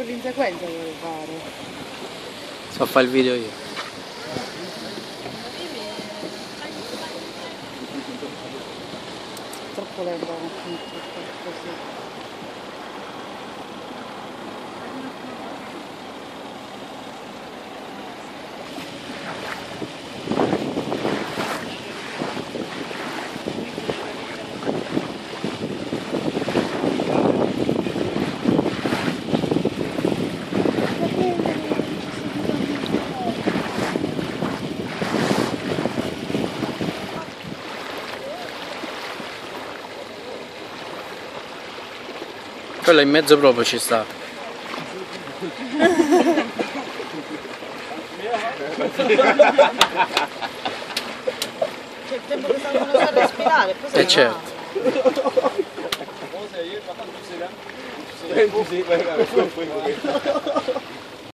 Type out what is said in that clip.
l'inseguenza devo fare. So fare il video io. Troppo lento, così. Quello in mezzo proprio ci sta. C'è il tempo che stanno a respirare, poi Eh certo. Sì,